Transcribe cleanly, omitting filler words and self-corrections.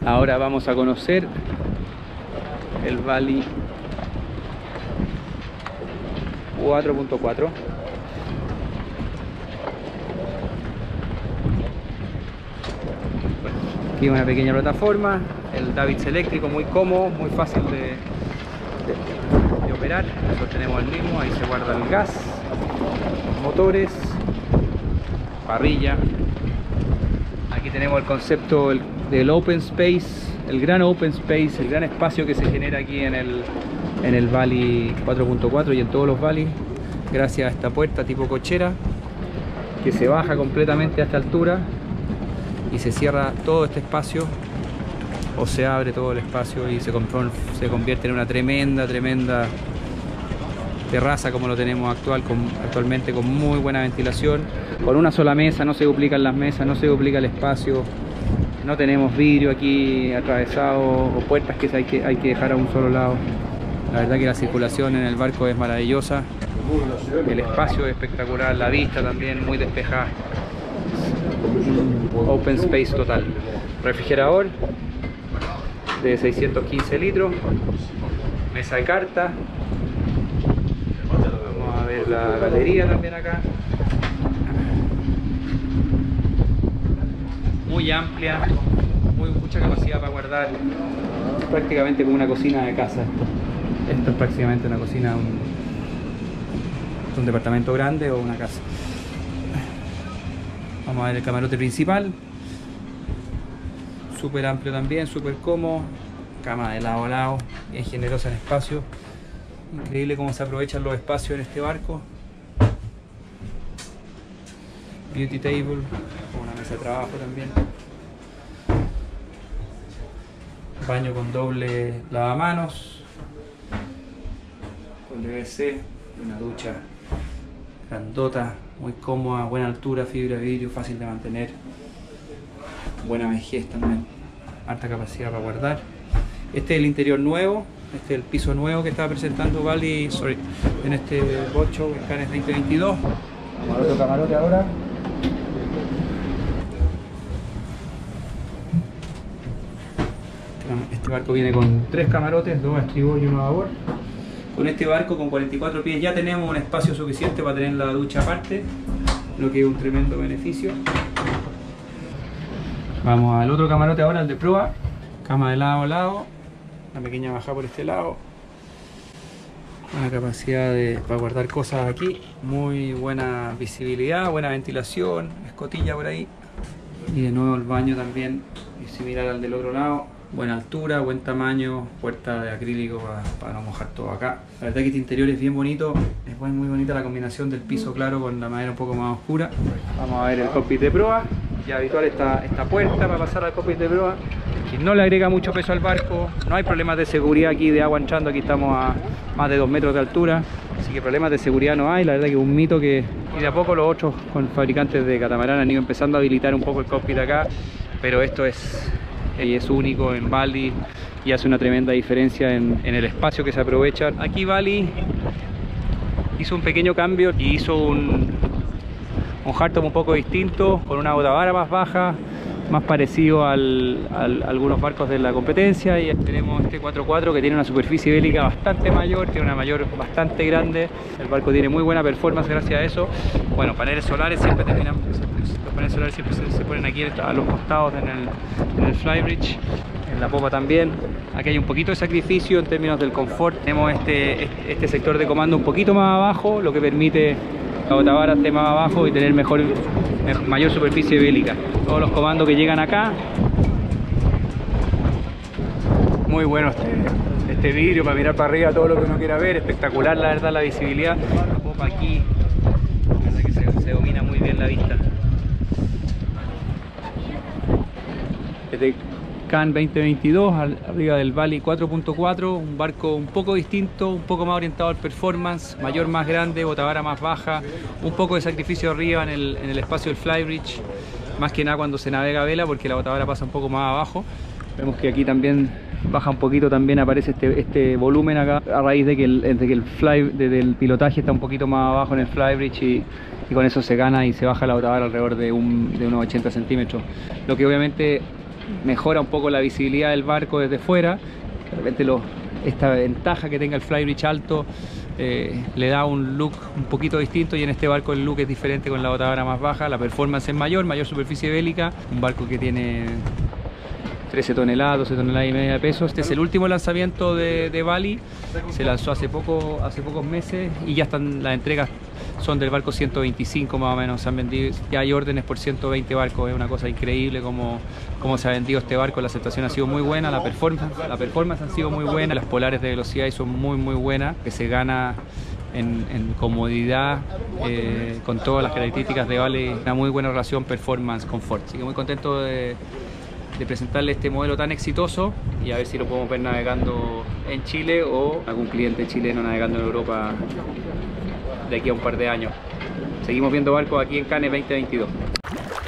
Ahora vamos a conocer el Valley 4.4. Aquí una pequeña plataforma, el David's eléctrico, muy cómodo, muy fácil de operar. Nosotros tenemos el mismo, ahí se guarda el gas, motores, parrilla. Aquí tenemos el concepto del open space, el gran open space, el gran espacio que se genera aquí en el Valley 4.4 y en todos los valleys, gracias a esta puerta tipo cochera que se baja completamente a esta altura y se cierra todo este espacio, o se abre todo el espacio y se convierte en una tremenda terraza como lo tenemos actualmente, con muy buena ventilación, con una sola mesa, no se duplican las mesas, no se duplica el espacio, no tenemos vidrio aquí atravesado o puertas que hay que dejar a un solo lado. La verdad que la circulación en el barco es maravillosa, el espacio es espectacular, la vista también muy despejada. Open space total. Refrigerador de 615 litros, mesa de carta. Vamos a ver la galería también acá, muy amplia, mucha capacidad para guardar, prácticamente como una cocina de casa. Esto es prácticamente una cocina, un departamento grande o una casa. Vamos a ver el camarote principal, súper amplio también, súper cómodo, cama de lado a lado, bien generosa en espacio. Increíble cómo se aprovechan los espacios en este barco. Beauty table, una mesa de trabajo también. Baño con doble lavamanos, con DVC, una ducha grandota, muy cómoda, buena altura, fibra de vidrio, fácil de mantener, buena vejez también, alta capacidad para guardar. Este es el interior nuevo, este es el piso nuevo que estaba presentando Valley en este boat show en Cannes 2022. Vamos al otro camarote ahora. Este barco viene con 3 camarotes, 2 a estribor y 1 a babor. Con este barco con 44 pies ya tenemos un espacio suficiente para tener la ducha aparte, lo que es un tremendo beneficio. Vamos al otro camarote ahora, el de proa. Cama de lado a lado, una pequeña bajada por este lado, una capacidad para guardar cosas aquí, muy buena visibilidad, buena ventilación, escotilla por ahí. Y de nuevo el baño también es similar al del otro lado. Buena altura, buen tamaño, puerta de acrílico para no mojar todo acá. La verdad que este interior es bien bonito, es muy bonita la combinación del piso claro con la madera un poco más oscura. Vamos a ver el cockpit de proa, ya habitual esta puerta para pasar al cockpit de proa, que no le agrega mucho peso al barco, no hay problemas de seguridad aquí de agua entrando, aquí estamos a más de 2 metros de altura, así que problemas de seguridad no hay. La verdad que es un mito y de a poco los otros fabricantes de catamarán han ido empezando a habilitar un poco el cockpit acá, pero esto es único en Valley y hace una tremenda diferencia en el espacio que se aprovecha. Aquí Valley hizo un pequeño cambio y hizo un hardtop un poco distinto, con una botavara más baja, más parecido a algunos barcos de la competencia. Y tenemos este 4.4 que tiene una superficie bélica bastante mayor, tiene una mayor bastante grande. El barco tiene muy buena performance gracias a eso. Bueno, paneles solares siempre los paneles solares siempre se ponen aquí a los costados en el flybridge, en la popa también. Aquí hay un poquito de sacrificio en términos del confort. Tenemos este sector de comando un poquito más abajo, lo que permite la botavara esté más abajo y tener mayor superficie bélica. Todos los comandos que llegan acá. Muy bueno este vidrio para mirar para arriba todo lo que uno quiera ver. Espectacular, la verdad, la visibilidad. La popa aquí, la verdad que se domina muy bien la vista. Este Cannes 2022, arriba del Valley 4.4, un barco un poco distinto, un poco más orientado al performance, mayor más grande, botavara más baja, un poco de sacrificio arriba en el espacio del flybridge, más que nada cuando se navega a vela, porque la botavara pasa un poco más abajo. Vemos que aquí también baja un poquito, también aparece este volumen acá, a raíz de que el pilotaje está un poquito más abajo en el flybridge y con eso se gana y se baja la botavara alrededor de unos 80 centímetros, lo que obviamente mejora un poco la visibilidad del barco desde fuera. De repente esta ventaja que tenga el flybridge alto le da un look un poquito distinto, y en este barco el look es diferente con la botadora más baja, la performance es mayor superficie bélica, un barco que tiene 13 toneladas, 12 toneladas y media de peso. Este es el último lanzamiento de Bali, se lanzó hace pocos meses, y ya están las entregas, son del barco 125 más o menos, se han vendido, ya hay órdenes por 120 barcos, es una cosa increíble cómo se ha vendido este barco. La aceptación ha sido muy buena, la performance ha sido muy buena, las polares de velocidad son muy buenas, que se gana en comodidad, con todas las características de Bali, una muy buena relación performance-confort. Así que muy contento de presentarle este modelo tan exitoso, y a ver si lo podemos ver navegando en Chile o algún cliente chileno navegando en Europa de aquí a un par de años. Seguimos viendo barcos aquí en Cannes 2022.